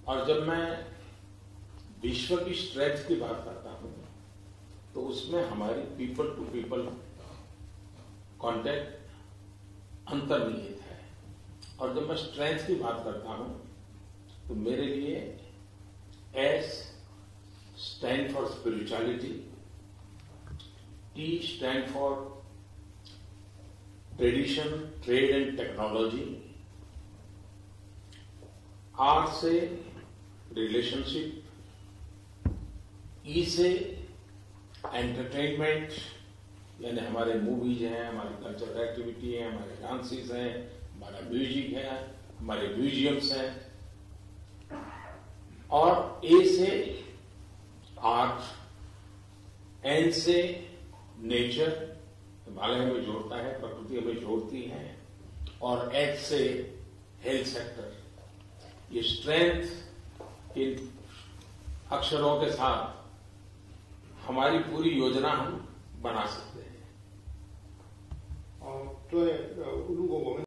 और जब मैं विश्व की स्ट्रेंथ की बात करता हूं तो उसमें हमारी पीपल टू पीपल कांटेक्ट अंतर्निहित है। और जब मैं स्ट्रेंथ की बात करता हूं तो मेरे लिए S stand for spirituality, T stand for tradition, trade and technology, R से रिलेशनशिप, ई से एंटरटेनमेंट यानी हमारे मूवीज हैं, हमारी कल्चरल एक्टिविटी है, हमारे डांसेस हैं, हमारा म्यूजिक है, हमारे म्यूजियम्स हैं, और ए से आर्ट, एन से नेचर, हिमालय हमें जोड़ता है, प्रकृति हमें जोड़ती है, और एच से हेल्थ सेक्टर। ये स्ट्रेंथ इन अक्षरों के साथ हमारी पूरी योजना हम बना सकते हैं।